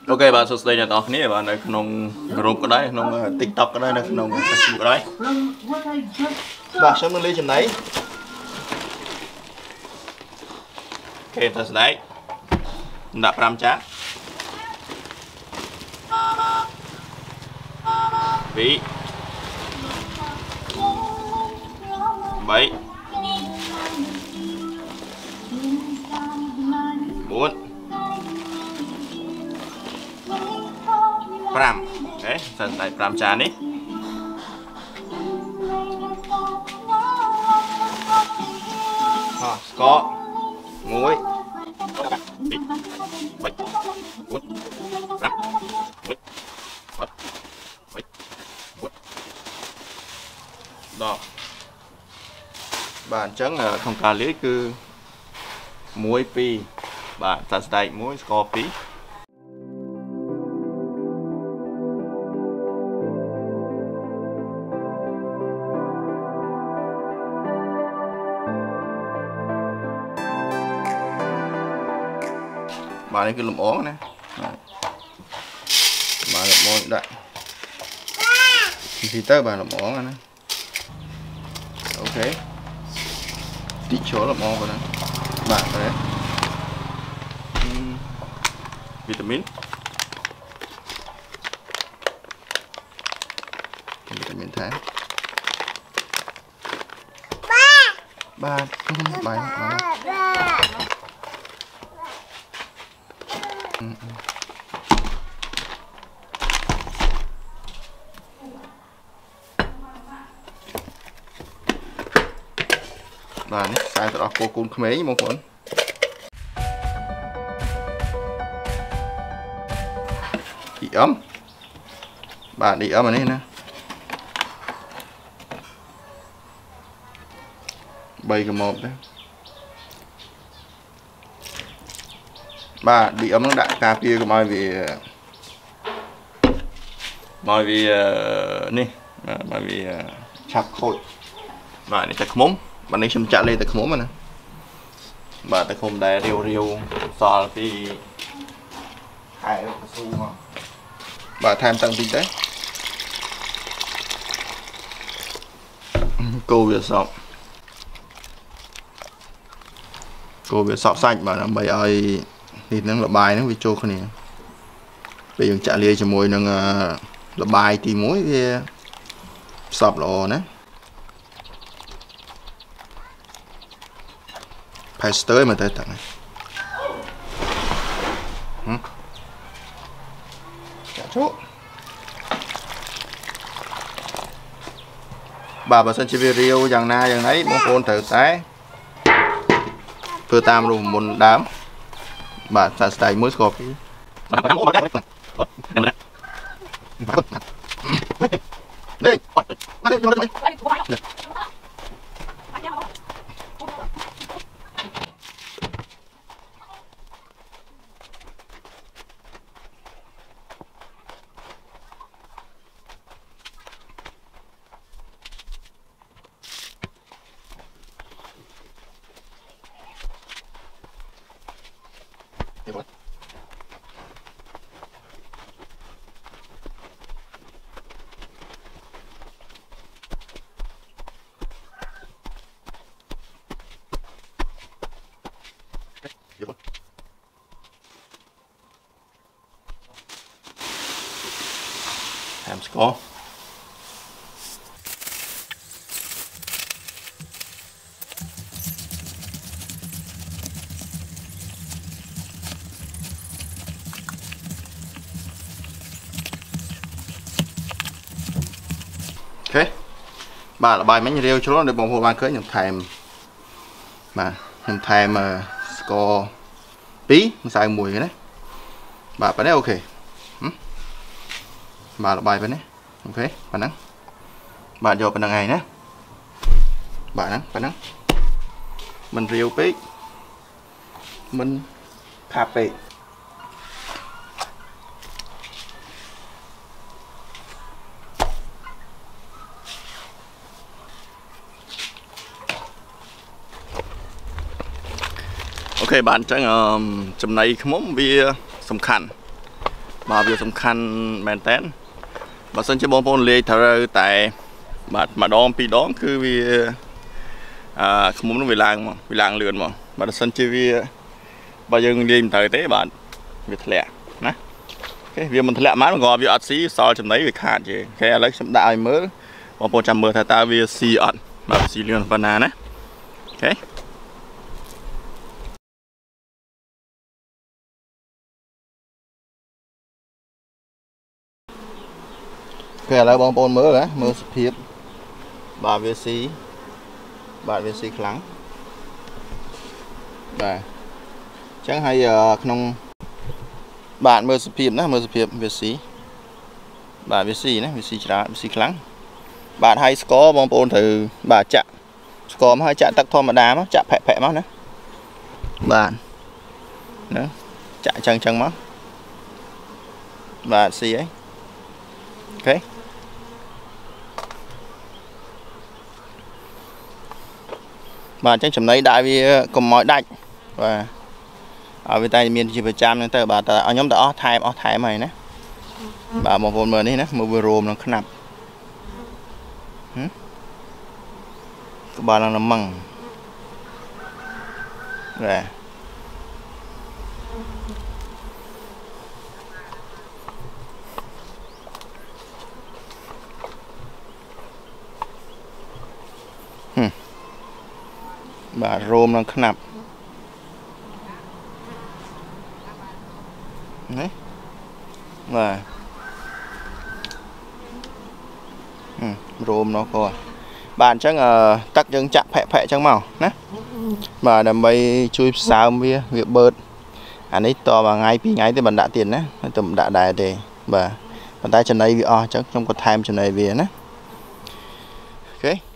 Ok bạn số đây là tao này bạn này không rung cái đấy không TikTok cái đấy này không Facebook cái đấy bạn sẽ muốn lấy chừng đấy ok ta sẽ đấy đạp ram chát vị 7 4 5 đấy sẽ đấy 5 chán đi có muối đó bạn chẳng là không cả lý cứ muối pi bạn ta sẽ muối score pi bạn ấy cứ làm ón này bạn làm ón đại thì tới bạn làm ón này ok tí chỗ làm ón rồi nè bạn đấy vitamin tháng ba bảyបាទនេះខ្សែទៅដល់កូនក្មេងបងប្អូនឌីអឹមបាទឌីអឹមអានេះណា3កម៉ោបដែរបាទឌីអឹមនឹងដាក់ការពារកុំឲ្យវានេះមកវាឆាប់ខូចបាទនេះតែខ្មុំbạn ấy chấm chặt lên từ khóm mà nè bà từ khóm đè riêu sò thì hai su mà bà tham tăng tinh tế cô việc sọp xanh mà làm bày ơi thì nó là bài nó video con này bây giờ chặt lên cho môi nó là bài thì mối kia sọp lò nè phải tới mà tới tận này chỗ bà sân chơi video dạng na dạng đấy mong con thử tái vừa tam luôn một đám bà sẽ tay mới cọp đi làm score ok bà là bài mấy rêu cho nó để bông hồ ban cưới nhầm thèm mà nhầm thèm score tí xài mùi cái đấy bà phải đấy ok bà là bài bên đấy ok bạn nắng bà vô bên đằng này nhé bạn nắng mình rêu tí mình thả bể ok bạn chẳng chấm này không muốn vì sầm khăn bà việc sầm khăn mền tén bà sân chơi bóng bóng lê thở tại mà đom pi đom cứ vì không muốn về làng lượn mà bà sân chơi vì bà dừng đi tới tế bạn việc lẹ nè cái việc mình lẹ mát ngò việc ắt xí so chấm đấy việc hạn chứ cái lấy chấm đại mới bóng bóng chấm mưa thay ta việc xì ẩn bà xì lượn phần nào nè ok cái là bóng bóng mới đấy mới hiệp bà việc xí bạn về xí kháng và chẳng hay không bạn mơ sụp hiệp về xí bạn về xí này về xí kháng bạn hay có bóng bồn thử bà chạm có hai chạm tắc thon mà đá nó chạm phẹ phẹ máu nữa bạn nữa chạm chân chân máu và xí ấy ok mà chắc chấm đấy đại vì còn mọi đạch và ở bên tay miền chỉ phải chăm nên tờ bà ta ở nhóm đó thay mày nè bà một vốn mờ đi nè một vừa rôm nó khăn bà đang làm măng rồi bà rôm nó khăn đấy và rôm nó coi bạn chắc tắt chân chạm phẹ chẳng màu nè mà đầm bay chui sao bia việc bớt anh ấy to mà ngay thì bạn đã tiền đấy tầm đã đài để bà bàn tay chân này vì chắc trong có time chân này về nè ok